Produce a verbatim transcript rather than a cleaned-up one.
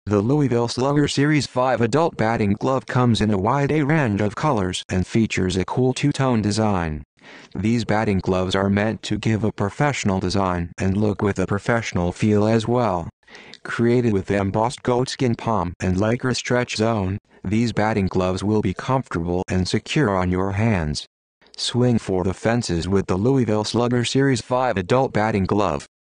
The Louisville Slugger Series five Adult Batting Glove comes in a wide range of colors and features a cool two-tone design. These batting gloves are meant to give a professional design and look with a professional feel as well. Created with embossed goatskin palm and lycra stretch zone, these batting gloves will be comfortable and secure on your hands. Swing for the fences with the Louisville Slugger Series five Adult Batting Glove.